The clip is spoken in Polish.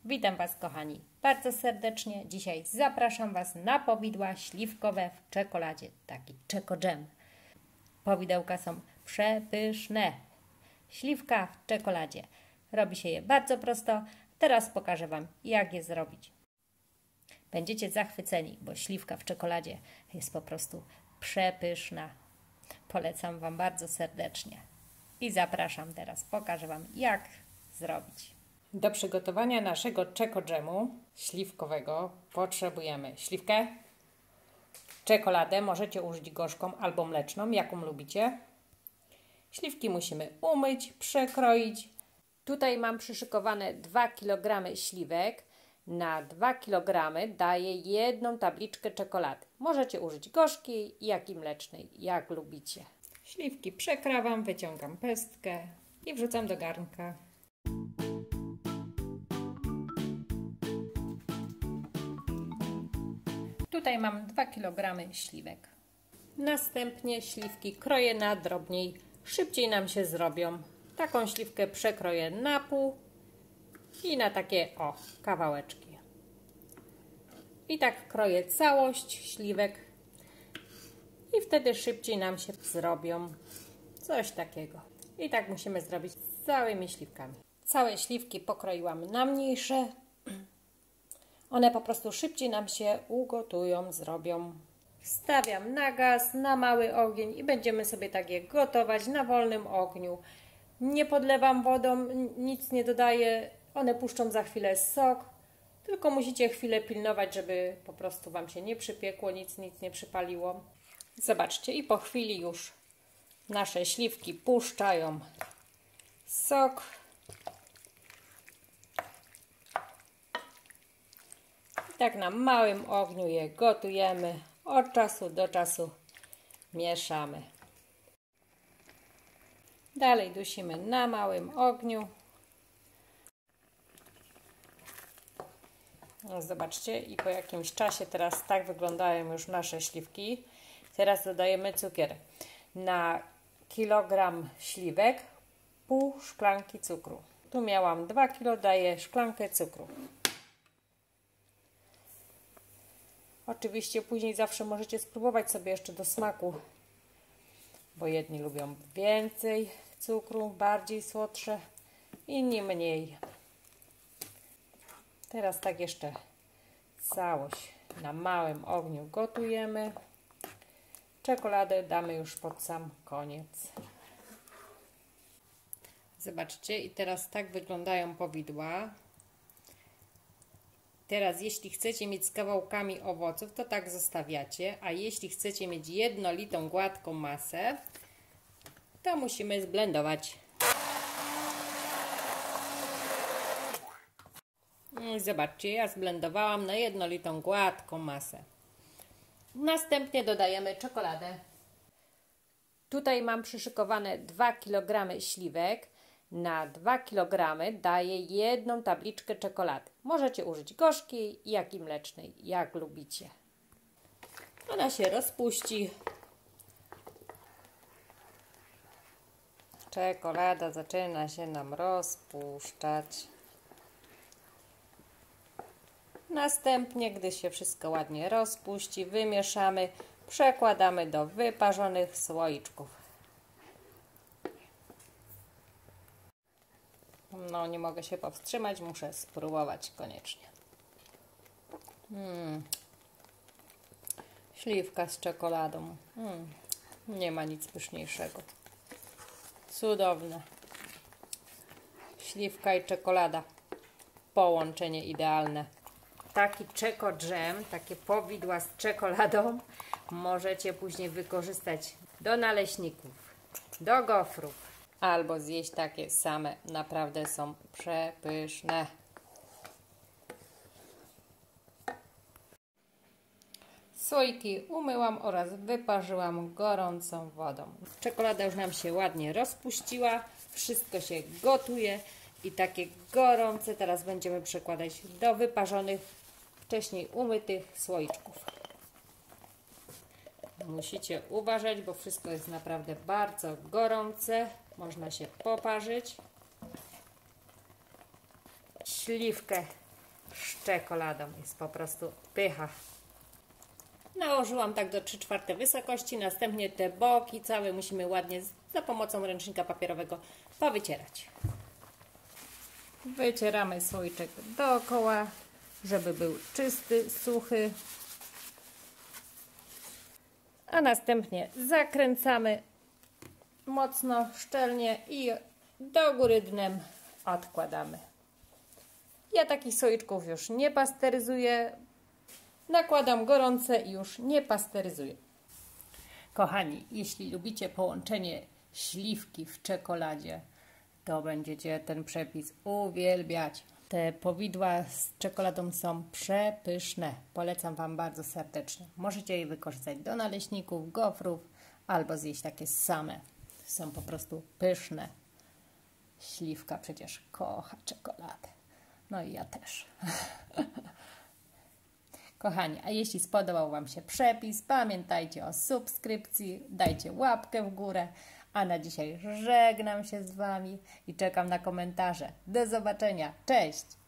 Witam Was, kochani, bardzo serdecznie. Dzisiaj zapraszam Was na powidła śliwkowe w czekoladzie, taki czeko-dżem. Powidełka są przepyszne. Śliwka w czekoladzie. Robi się je bardzo prosto. Teraz pokażę Wam, jak je zrobić. Będziecie zachwyceni, bo śliwka w czekoladzie jest po prostu przepyszna. Polecam Wam bardzo serdecznie. I zapraszam teraz. Pokażę Wam, jak zrobić. Do przygotowania naszego czeko-dżemu śliwkowego potrzebujemy śliwkę, czekoladę, możecie użyć gorzką albo mleczną, jaką lubicie. Śliwki musimy umyć, przekroić. Tutaj mam przyszykowane 2 kg śliwek. Na 2 kg daję 1 tabliczkę czekolady. Możecie użyć gorzkiej, jak i mlecznej, jak lubicie. Śliwki przekrawam, wyciągam pestkę i wrzucam do garnka. Tutaj mam 2 kg śliwek. Następnie śliwki kroję na drobniej, szybciej nam się zrobią. Taką śliwkę przekroję na pół i na takie kawałeczki. I tak kroję całość śliwek i wtedy szybciej nam się zrobią. Coś takiego. I tak musimy zrobić z całymi śliwkami. Całe śliwki pokroiłam na mniejsze. One po prostu szybciej nam się ugotują, zrobią. Stawiam na gaz, na mały ogień i będziemy sobie tak je gotować na wolnym ogniu. Nie podlewam wodą, nic nie dodaję. One puszczą za chwilę sok. Tylko musicie chwilę pilnować, żeby po prostu Wam się nie przypiekło, nic nie przypaliło. Zobaczcie, i po chwili już nasze śliwki puszczają sok. I tak na małym ogniu je gotujemy. Od czasu do czasu mieszamy. Dalej dusimy na małym ogniu. No, zobaczcie, i po jakimś czasie teraz tak wyglądają już nasze śliwki. Teraz dodajemy cukier. Na kilogram śliwek pół szklanki cukru. Tu miałam 2 kg, daję szklankę cukru. Oczywiście później zawsze możecie spróbować sobie jeszcze do smaku, bo jedni lubią więcej cukru, bardziej słodsze, inni mniej. Teraz tak jeszcze całość na małym ogniu gotujemy. Czekoladę damy już pod sam koniec. Zobaczcie, i teraz tak wyglądają powidła. Teraz jeśli chcecie mieć z kawałkami owoców, to tak zostawiacie, a jeśli chcecie mieć jednolitą, gładką masę, to musimy zblendować. I zobaczcie, ja zblendowałam na jednolitą, gładką masę. Następnie dodajemy czekoladę. Tutaj mam przyszykowane 2 kg śliwek. Na 2 kg daję 1 tabliczkę czekolady. Możecie użyć gorzkiej, jak i mlecznej, jak lubicie. Ona się rozpuści. Czekolada zaczyna się nam rozpuszczać. Następnie, gdy się wszystko ładnie rozpuści, wymieszamy, przekładamy do wyparzonych słoiczków. No, nie mogę się powstrzymać, muszę spróbować koniecznie. Śliwka z czekoladą. Nie ma nic pyszniejszego. Cudowne. Śliwka i czekolada. Połączenie idealne. Taki czeko-dżem, takie powidła z czekoladą możecie później wykorzystać do naleśników, do gofrów, albo zjeść takie same. Naprawdę są przepyszne. Słoiki umyłam oraz wyparzyłam gorącą wodą. Czekolada już nam się ładnie rozpuściła, wszystko się gotuje i takie gorące teraz będziemy przekładać do wyparzonych, wcześniej umytych słoiczków. Musicie uważać, bo wszystko jest naprawdę bardzo gorące. Można się poparzyć. Śliwkę z czekoladą. Jest po prostu pycha. Nałożyłam tak do 3/4 wysokości. Następnie te boki całe musimy ładnie za pomocą ręcznika papierowego powycierać. Wycieramy słoiczek dookoła, żeby był czysty, suchy. A następnie zakręcamy mocno, szczelnie i do góry dnem odkładamy. Ja takich słoiczków już nie pasteryzuję. Nakładam gorące i już nie pasteryzuję. Kochani, jeśli lubicie połączenie śliwki w czekoladzie, to będziecie ten przepis uwielbiać. Te powidła z czekoladą są przepyszne. Polecam Wam bardzo serdecznie. Możecie je wykorzystać do naleśników, gofrów albo zjeść takie same. Są po prostu pyszne. Śliwka przecież kocha czekoladę. No i ja też. Kochani, a jeśli spodobał Wam się przepis, pamiętajcie o subskrypcji, dajcie łapkę w górę, a na dzisiaj żegnam się z Wami i czekam na komentarze. Do zobaczenia, cześć!